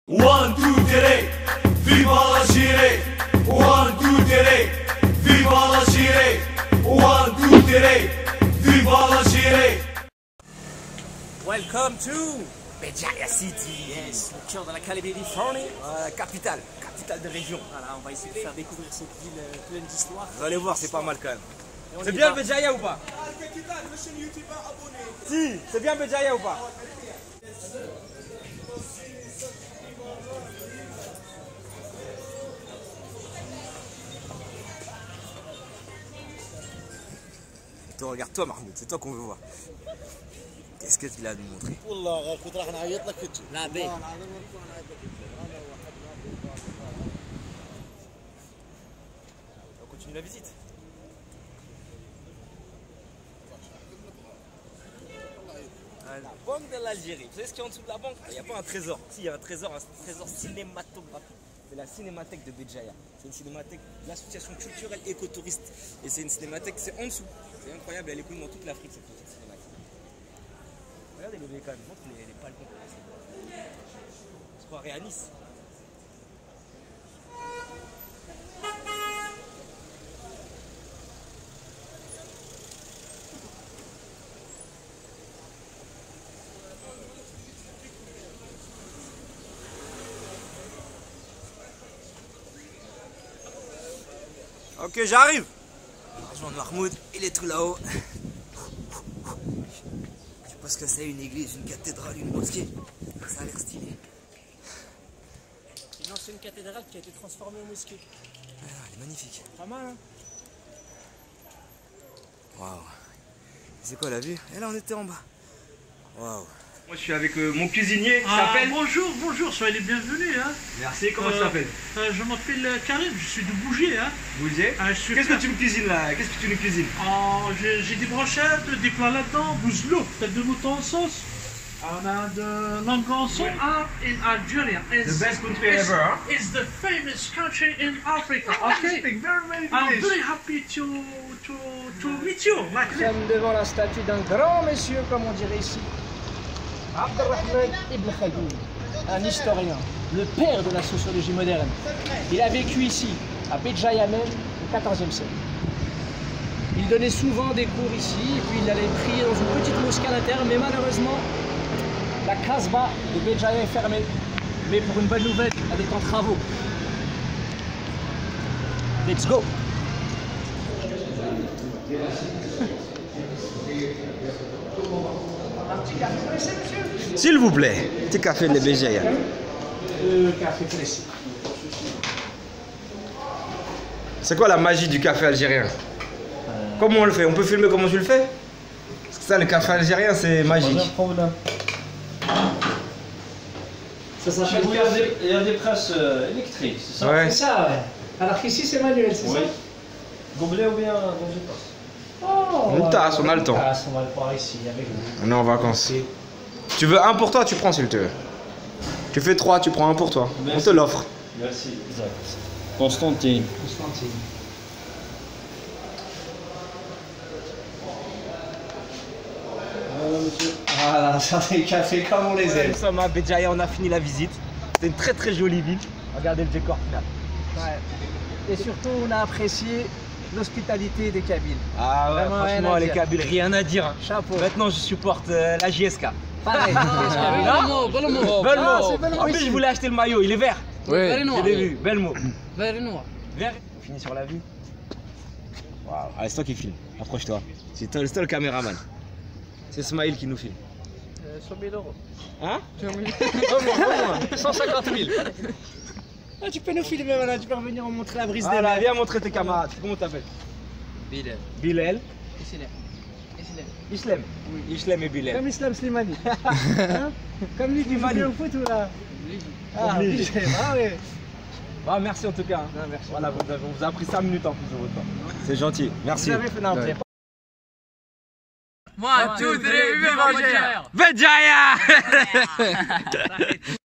One, two, three, viva l'Algérie. One, two, three, viva l'Algérie. One, two, three, viva l'Algérie. Welcome to Béjaïa City, yes, le cœur de la Californie, capitale de région. Voilà, on va essayer de faire découvrir cette ville pleine d'histoire. Vous allez voir, c'est pas mal quand même. C'est bien le Béjaïa ou pas? Si, c'est bien Béjaïa ou pas? Toi, regarde-toi Mahmoud, c'est toi qu'on veut voir. Qu'est-ce qu'il a à nous montrer? La baie. On continue la visite. La banque de l'Algérie. Vous savez ce qu'il y a en dessous de la banque? Il n'y a pas un trésor. Si, il y a un trésor cinématographique. C'est la cinémathèque de Béjaïa. C'est une cinémathèque de l'association culturelle écotouriste. Et c'est une cinémathèque, c'est en dessous. C'est incroyable, elle est connue dans toute l'Afrique cette petite cinémathèque. Regardez les quand même, montre les balcons. On se croirait à Nice. Ok, j'arrive. Rejoindre Mahmoud, il est tout là-haut. Je pense que c'est une église, une cathédrale, une mosquée. Ça a l'air stylé. C'est une ancienne cathédrale qui a été transformée en mosquée. Ah, elle est magnifique. Pas mal, hein? Waouh. C'est quoi la vue? Et là on était en bas. Waouh. Moi je suis avec mon cuisinier qui s'appelle... Bonjour, soyez les bienvenus. Hein. Merci, comment tu t'appelles? Je m'appelle Karim, je suis de Bougier. Hein. Bougier. Qu'est-ce que tu me cuisines là? Qu'est-ce que tu nous cuisines? J'ai des brochettes, des plats là-dedans, bouzlou, tête de mouton en sauce. On a de langon sauce in Algeria. The best country ever, hein? It's the famous country in Africa. Okay. I'm very happy to meet you. Nous sommes devant la statue d'un grand monsieur, comme on dirait ici. Abdelrahman Ibn Khaldoun, un historien, le père de la sociologie moderne. Il a vécu ici, à Béjaïa même, au XIVe siècle. Il donnait souvent des cours ici, et puis il allait prier dans une petite mosquée à l'intérieur, mais malheureusement, la Kasbah de Béjaïa est fermée. Mais pour une bonne nouvelle, elle est en travaux. Let's go! Un petit café pressé, monsieur? S'il vous plaît, petit café de Béjaïa. Café pressé. C'est quoi la magie du café algérien? Comment on le fait? On peut filmer comment tu le fais? Parce que ça, le café algérien, c'est magique. Pas de problème. Ça s'appelle il y a des presses électriques, c'est ça? Ouais. C'est ça, ouais. Alors qu'ici, c'est manuel, c'est ça? Gobelet ou bien dans une tasse? Oh, Une tasse, on a le temps. On va le voir ici avec vous. On est en vacances. Tu veux un pour toi, tu prends s'il te veut. Tu fais 3, tu prends un pour toi. Merci. On te l'offre. Merci. Constantine. Constantine. Voilà, ça fait le café comme on les aime. Nous sommes à Béjaïa, on a fini la visite. C'était une très jolie ville. Regardez le décor final. Ouais. Et surtout, on a apprécié l'hospitalité des Kabyles. Ah ouais, Vraiment rien franchement, à les dire. Kabyles, rien à dire. Hein. Chapeau. Maintenant, je supporte la JSK. Pareil. Belmo. c'est Belmo En plus, ici. je voulais acheter le maillot, il est vert. Ouais. Je l'ai vu, Belmo. Vert et noir. Vert. On finit sur la vue. Waouh. Allez, c'est toi qui filme. Approche-toi. C'est toi le caméraman. C'est Smaïl qui nous filme. 100 000 euros. Hein? 150 000. Ah, tu peux nous filmer, voilà, tu peux revenir montrer la brise des Voilà, mers. viens montrer tes camarades. Comment t'appelles? Bilal. Bilal. Islam. Islam. Islam et Bilal. Comme Islam Slimani. Hein? Comme lui qui va au foot ou là? Ah, Obligé. Ah ouais. Ah, merci en tout cas. Hein. Non, merci. Voilà, on vous a pris 5 minutes en plus de votre temps. C'est gentil. Merci. Vous avez fait non, vous avez pas- 1, 2, 3, vive Algérie! Béjaïa!